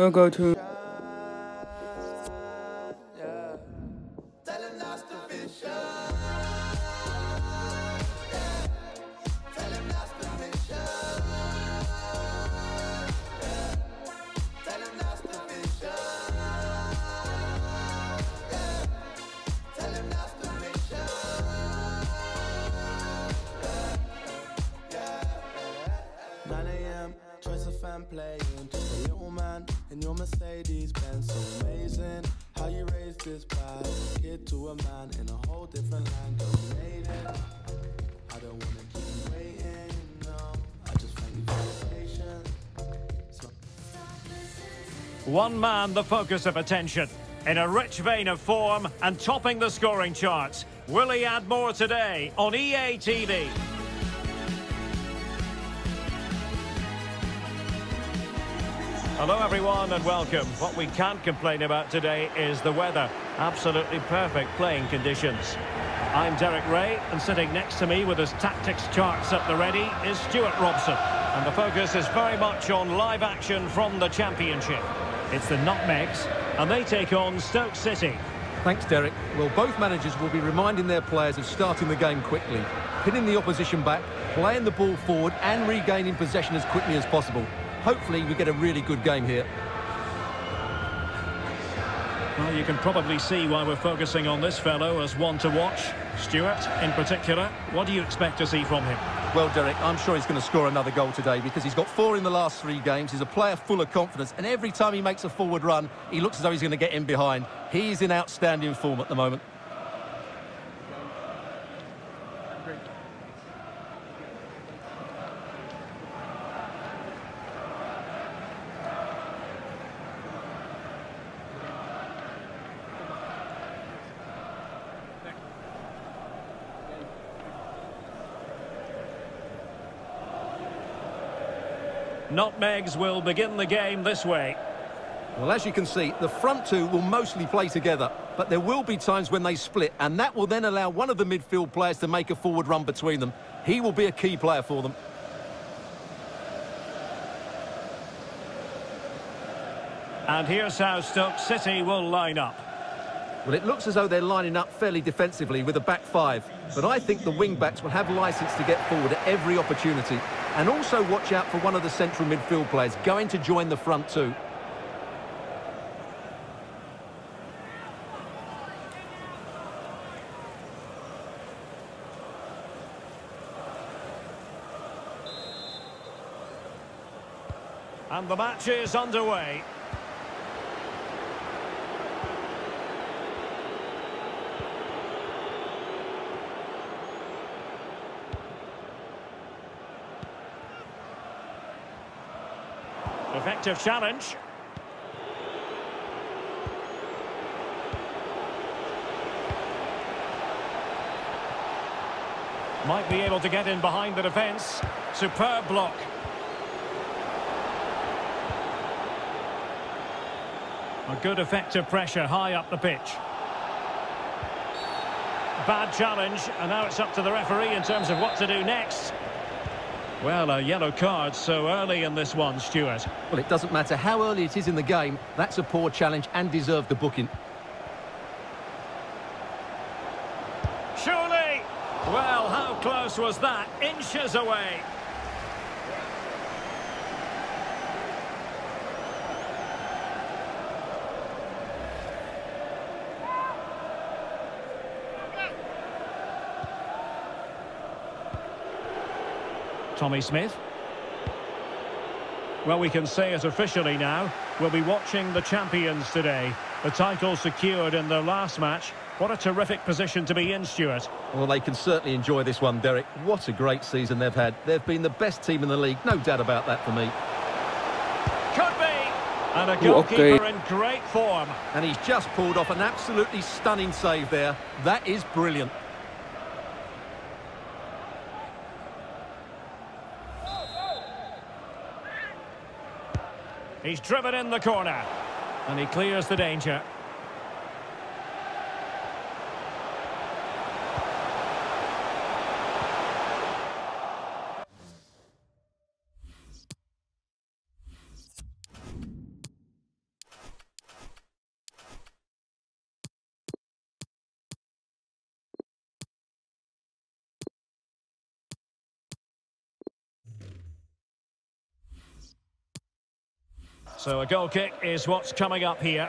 We'll go to... Playing just a little man in your Mercedes Benz. So amazing how you raised this bad kid to a man in a whole different land. Girl, you made it. I don't want to keep you waiting, no. I just thank you for your patience. One man the focus of attention, in a rich vein of form and topping the scoring charts. Will he add more today on EA TV? Hello everyone and welcome. What we can't complain about today is the weather. Absolutely perfect playing conditions. I'm Derek Ray, and sitting next to me with his tactics charts at the ready is Stuart Robson. And the focus is very much on live action from the Championship. It's the Nutmegs, and they take on Stoke City. Thanks, Derek. Well, both managers will be reminding their players of starting the game quickly, pinning the opposition back, playing the ball forward and regaining possession as quickly as possible. Hopefully we get a really good game here. Well, you can probably see why we're focusing on this fellow as one to watch. Stuart, in particular, what do you expect to see from him? Well, Derek, I'm sure he's going to score another goal today because he's got 4 in the last 3 games. He's a player full of confidence, and every time he makes a forward run, he looks as though he's going to get in behind. He's in outstanding form at the moment. Nutmegs will begin the game this way. Well, as you can see, the front two will mostly play together, but there will be times when they split, and that will then allow one of the midfield players to make a forward run between them. He will be a key player for them. And here's how Stoke City will line up. Well, it looks as though they're lining up fairly defensively with a back 5, but I think the wing-backs will have licence to get forward at every opportunity. And also watch out for one of the central midfield players going to join the front two. And the match is underway. Effective challenge. Might be able to get in behind the defence. Superb block. A good effective pressure high up the pitch. Bad challenge, and now it's up to the referee in terms of what to do next. Well, a yellow card so early in this one, Stuart. Well, it doesn't matter how early it is in the game. That's a poor challenge and deserved the booking. Surely! Well, how close was that? Inches away. Tommy Smith. Well, we can say it officially now. We'll be watching the champions today. The title secured in their last match. What a terrific position to be in, Stuart. Well, they can certainly enjoy this one, Derek. What a great season they've had. They've been the best team in the league, no doubt about that for me. Could be! And a goalkeeper in great form. And he's just pulled off an absolutely stunning save there. That is brilliant. He's driven in the corner. And he clears the danger. So a goal kick is what's coming up here.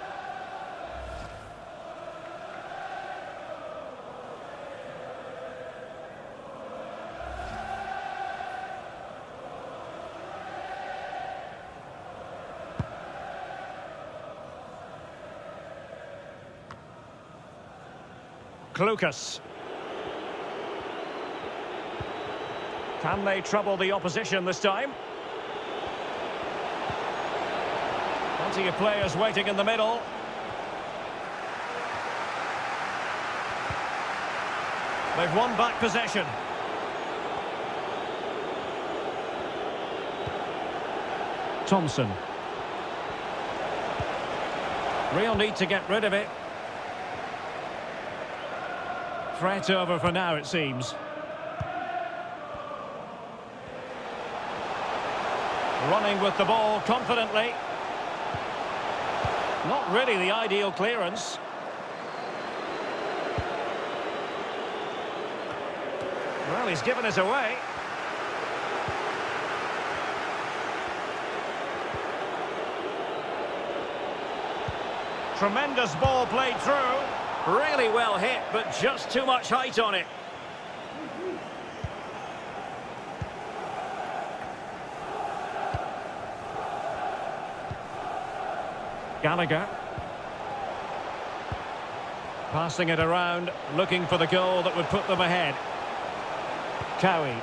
Clucas. Can they trouble the opposition this time? Plenty of players waiting in the middle. They've won back possession. Thompson. Real need to get rid of it. Threat over for now, it seems. Running with the ball confidently. Not really the ideal clearance. Well, he's given it away. Tremendous ball played through. Really well hit, but just too much height on it. Gallagher. Passing it around, looking for the goal that would put them ahead. Cowie.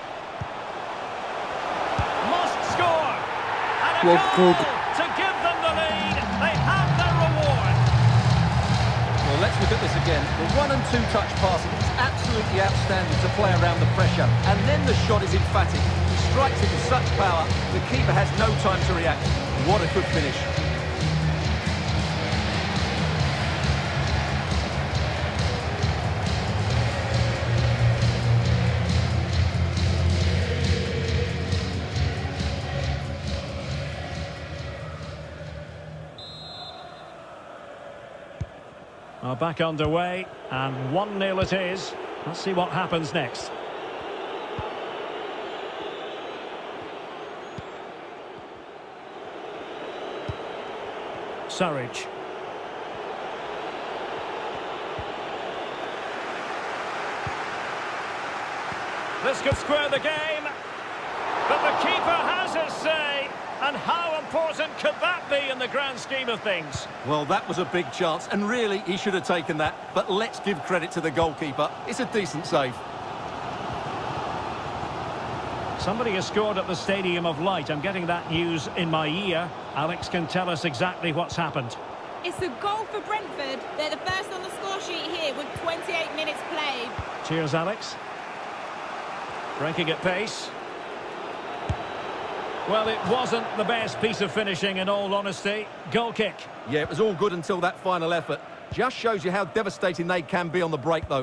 Must score! And a goal to give them the lead. They have their reward. Well, let's look at this again. The 1- and 2-touch passing is absolutely outstanding to play around the pressure. And then the shot is emphatic. He strikes it with such power, the keeper has no time to react. What a good finish. Are back underway, and 1-0 it is. Let's see what happens next. Surridge. This could square the game, but the keeper has his say. And how important could that be in the grand scheme of things? Well, that was a big chance, and really, he should have taken that. But let's give credit to the goalkeeper. It's a decent save. Somebody has scored at the Stadium of Light. I'm getting that news in my ear. Alex can tell us exactly what's happened. It's a goal for Brentford. They're the first on the score sheet here with 28 minutes played. Cheers, Alex. Breaking at pace. Well, it wasn't the best piece of finishing, in all honesty. Goal kick. Yeah, it was all good until that final effort. Just shows you how devastating they can be on the break, though.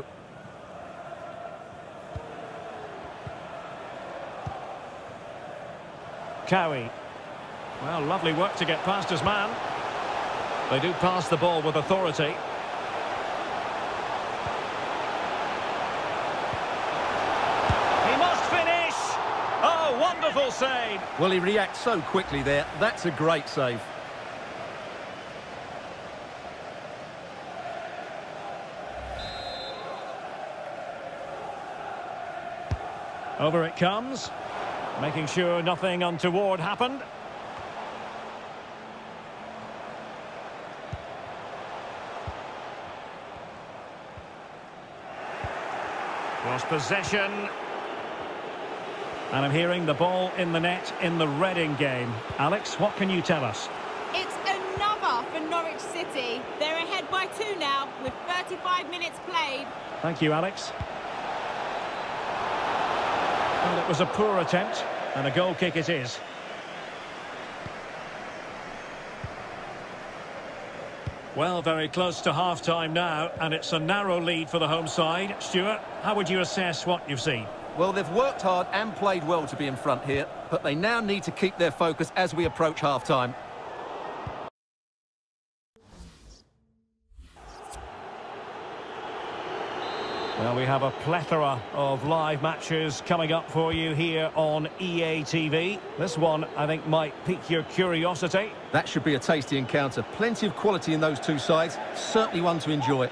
Cowie. Well, lovely work to get past his man. They do pass the ball with authority. Wonderful save. Well, he reacts so quickly there. That's a great save. Over it comes. Making sure nothing untoward happened. Cross possession. And I'm hearing the ball in the net in the Reading game. Alex, what can you tell us? It's another for Norwich City. They're ahead by 2 now with 35 minutes played. Thank you, Alex. Well, it was a poor attempt, and a goal kick it is. Well, very close to half-time now, and it's a narrow lead for the home side. Stuart, how would you assess what you've seen? Well, they've worked hard and played well to be in front here, but they now need to keep their focus as we approach half-time. Well, we have a plethora of live matches coming up for you here on EA TV. This one, I think, might pique your curiosity. That should be a tasty encounter. Plenty of quality in those two sides. Certainly one to enjoy.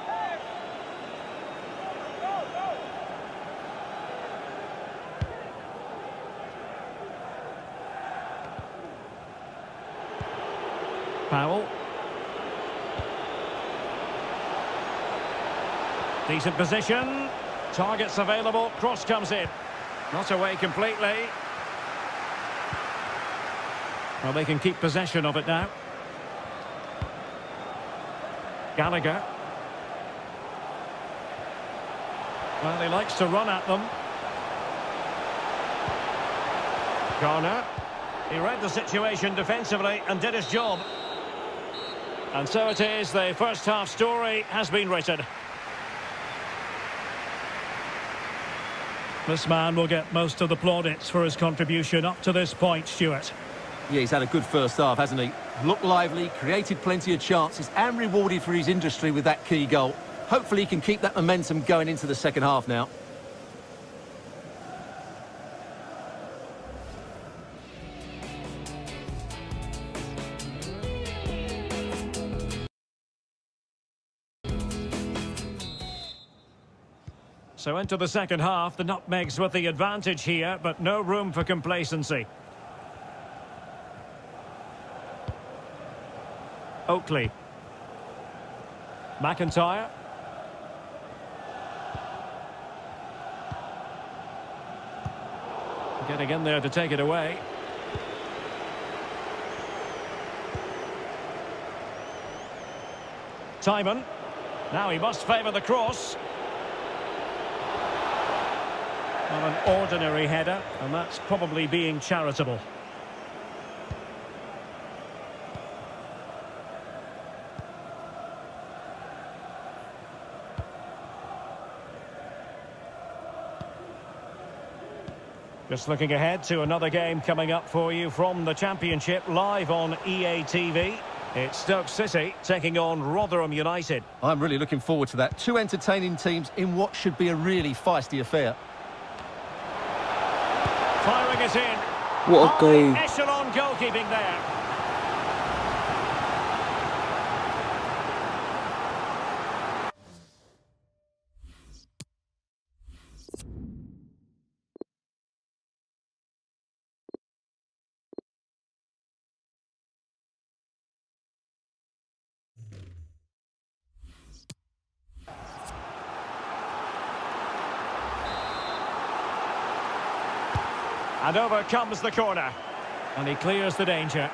Powell. Decent position. Targets available. Cross comes in. Not away completely. Well, they can keep possession of it now. Gallagher. Well, he likes to run at them. Garner. He read the situation defensively and did his job. And so it is, the first half story has been written. This man will get most of the plaudits for his contribution up to this point, Stuart. Yeah, he's had a good first half, hasn't he? Looked lively, created plenty of chances and rewarded for his industry with that key goal. Hopefully he can keep that momentum going into the second half now. So into the second half, the Nutmegs with the advantage here, but no room for complacency. Oakley. McIntyre. Getting in there to take it away. Timon. Now he must favour the cross. Not an ordinary header, and that's probably being charitable. Just looking ahead to another game coming up for you from the Championship, live on EA TV. It's Stoke City taking on Rotherham United. I'm really looking forward to that. Two entertaining teams in what should be a really feisty affair. Firing it in. What a goal. Echelon goalkeeping there. And over comes the corner. And he clears the danger.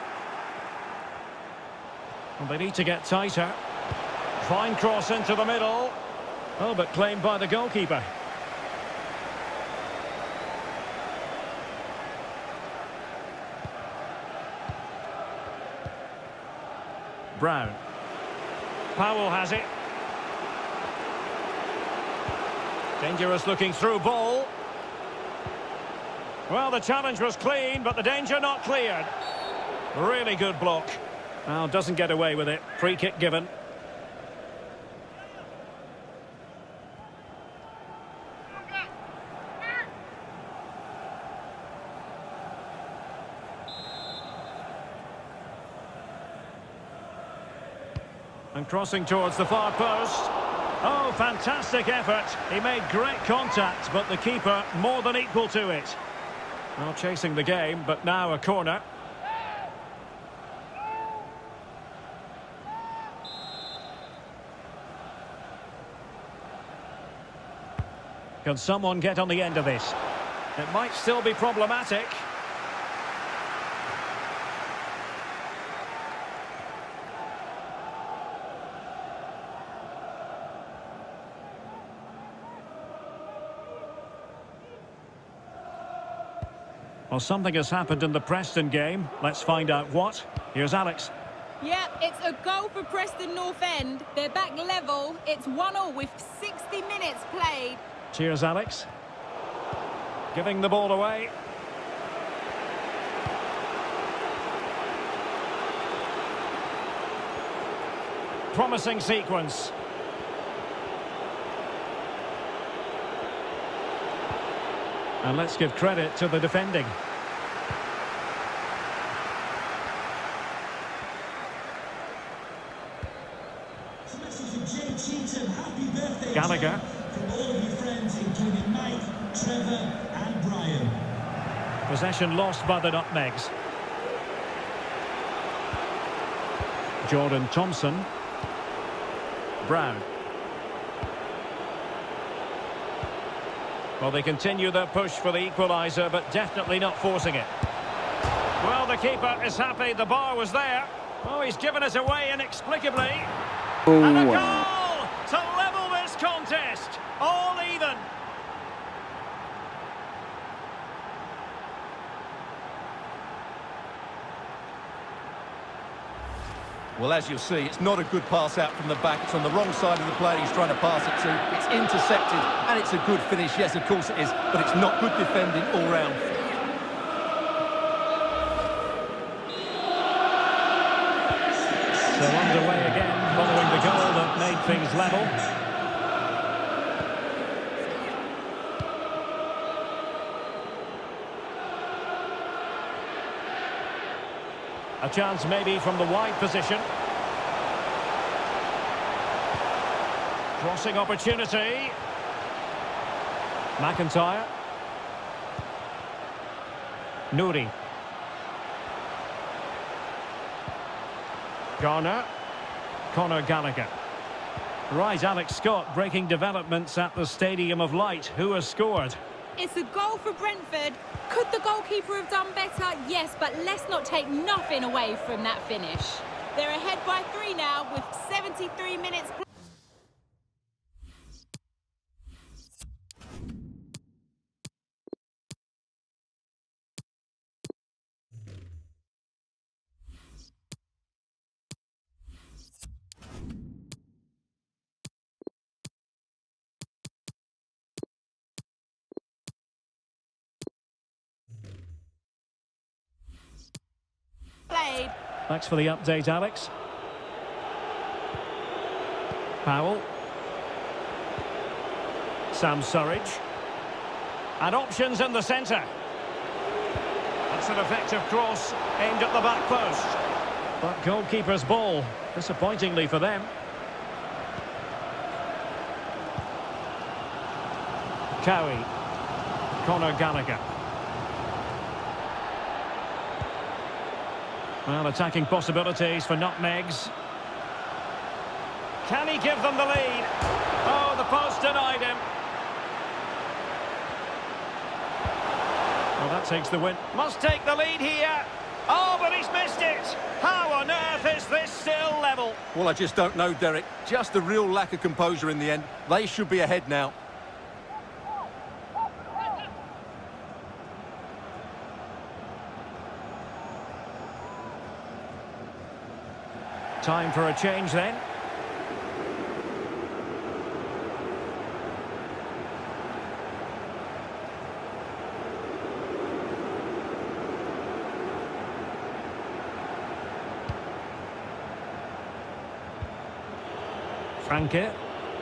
Well, they need to get tighter. Fine cross into the middle. Oh, but claimed by the goalkeeper. Brown. Powell has it. Dangerous looking through ball. Well, the challenge was clean, but the danger not cleared. Really good block. Well, doesn't get away with it. Free kick given. And crossing towards the far post. Oh, fantastic effort. He made great contact, but the keeper more than equal to it. Well, chasing the game, but now a corner. Can someone get on the end of this? It might still be problematic. Well, something has happened in the Preston game. Let's find out what. Here's Alex. Yeah, it's a goal for Preston North End. They're back level. It's 1-1 with 60 minutes played. Cheers, Alex. Giving the ball away. Promising sequence. And let's give credit to the defending. Gallagher. From all of your friends, including Mike, Trevor and Brian. Possession lost by the Nutmegs. Jordan Thompson. Brown. Well, they continue their push for the equaliser, but definitely not forcing it. Well, the keeper is happy. The bar was there. Oh, he's given us away inexplicably. And a goal to level this contest. All even. Well, as you'll see, it's not a good pass out from the back. It's on the wrong side of the player he's trying to pass it to. It's intercepted, and it's a good finish. Yes, of course it is, but it's not good defending all round. So underway again, following the goal that made things level. A chance maybe from the wide position. Crossing opportunity. McIntyre. Nouri. Garner. Conor Gallagher. Right, Alex Scott breaking developments at the Stadium of Light. Who has scored? It's a goal for Brentford. Could the goalkeeper have done better? Yes, but let's not take nothing away from that finish. They're ahead by 3 now with 73 minutes played. Thanks for the update, Alex. Powell. Sam Surridge. And options in the centre. That's an effective cross aimed at the back post. But goalkeeper's ball, disappointingly for them. Cowie. Conor Gallagher. Well, attacking possibilities for Nutmegs. Can he give them the lead? Oh, the post denied him. Well, that takes the win. Must take the lead here. Oh, but he's missed it. How on earth is this still level? Well, I just don't know, Derek. Just a real lack of composure in the end. They should be ahead now. Time for a change then. Franke.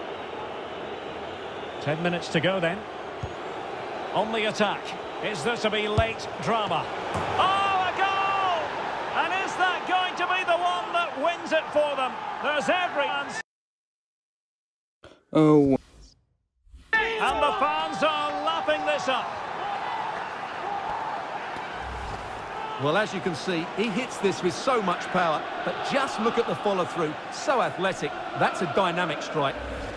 10 minutes to go then. On the attack. Is there to be late drama? Oh, a goal! And is that going to be the one that wins it for them? There's every chance. Oh. And the fans are lapping this up. Well, as you can see, he hits this with so much power, but just look at the follow-through. So athletic. That's a dynamic strike.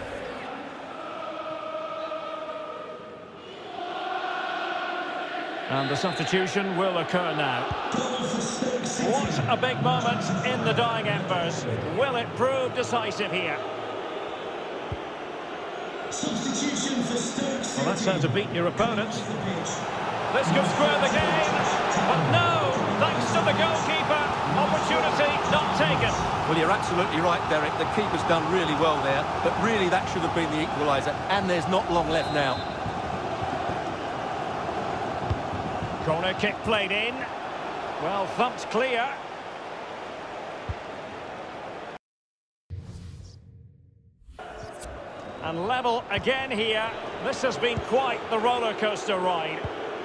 And the substitution will occur now. What a big moment in the dying embers. Will it prove decisive here? Substitution for Stoke City. Well, that's how to beat your opponent. This could square the game, but no, thanks to the goalkeeper, opportunity not taken. Well, you're absolutely right, Derek. The keeper's done really well there, but really that should have been the equaliser, and there's not long left now. Corner kick played in. Well, thumped clear. And level again here. This has been quite the roller coaster ride.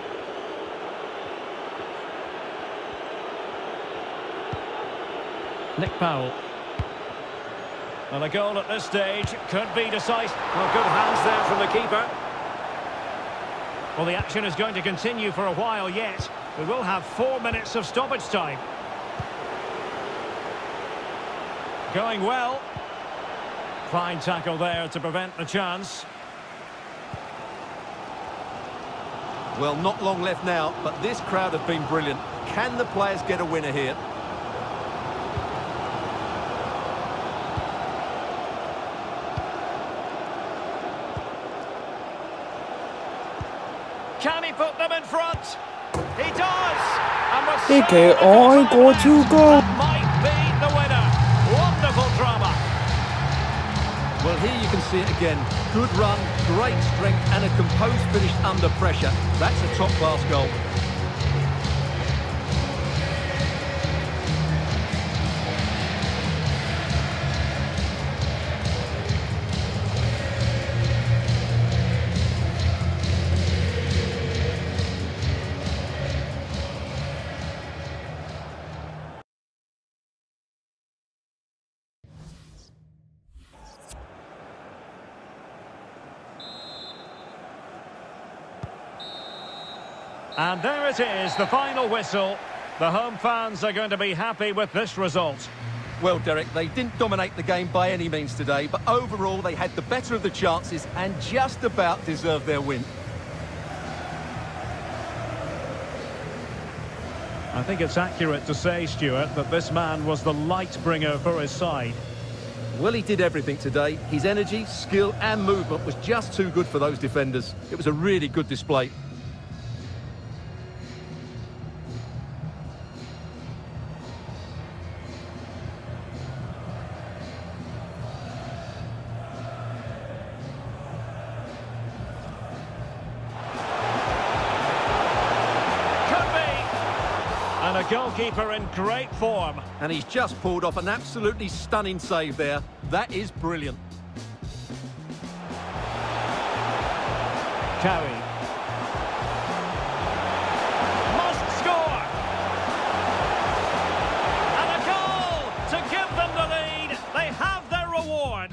Nick Powell. And a goal at this stage could be decisive. Well, good hands there from the keeper. Well, the action is going to continue for a while yet. We will have 4 minutes of stoppage time. Going well. Fine tackle there to prevent the chance. Well, not long left now, but this crowd have been brilliant. Can the players get a winner here? Can he put them in front? He does! And with Okay, so little I time got to left, go. that might be the winner. Wonderful drama. Well, here you can see it again. Good run, great strength, and a composed finish under pressure. That's a top-class goal. And there it is, the final whistle. The home fans are going to be happy with this result. Well, Derek, they didn't dominate the game by any means today, but overall they had the better of the chances and just about deserved their win. I think it's accurate to say, Stuart, that this man was the light bringer for his side. Well, he did everything today. His energy, skill and movement was just too good for those defenders. It was a really good display. And a goalkeeper in great form. And he's just pulled off an absolutely stunning save there. That is brilliant. Cowie. Must score! And a goal to give them the lead. They have their reward.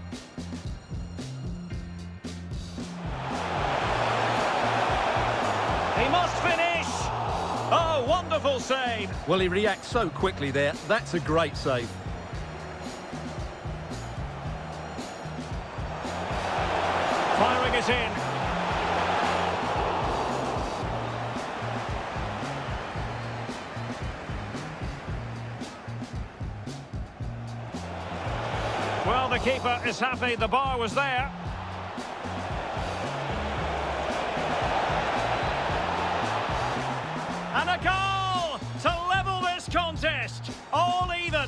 He must finish. Oh, wonderful save. Well, he reacts so quickly there. That's a great save. Firing it in. Well, the keeper is happy the bar was there. And a goal to level this contest. All even.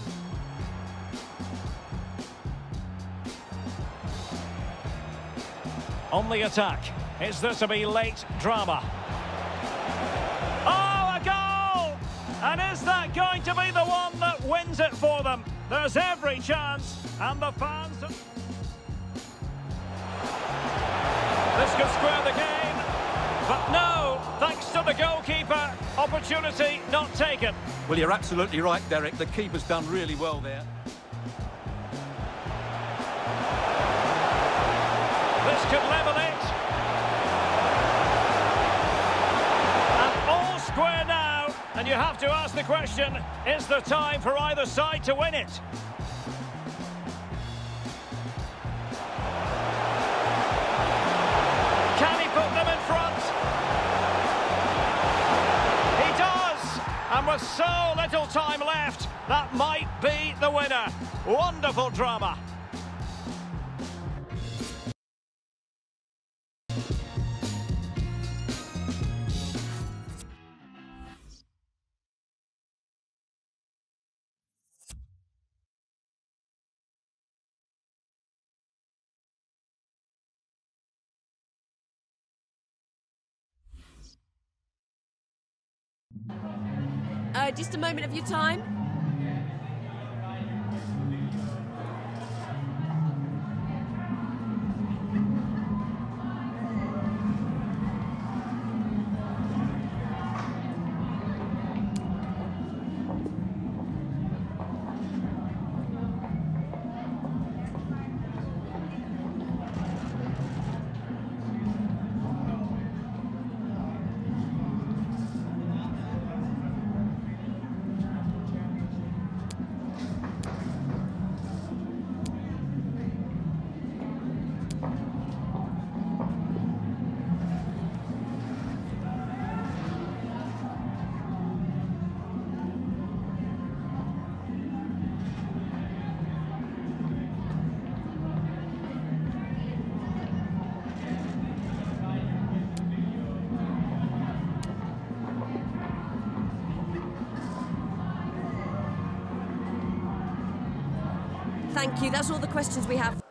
On the attack. Is there to be late drama? Oh, a goal! And is that going to be the one that wins it for them? There's every chance. And the fans... This could square the game. But no, thanks to the goalkeeper, opportunity not taken. Well, you're absolutely right, Derek. The keeper's done really well there. This could level it. And all square now. And you have to ask the question, is there time for either side to win it? Can he put them in front? He does! And with so little time left, that might be the winner. Wonderful drama. Just a moment of your time. Thank you. That's all the questions we have.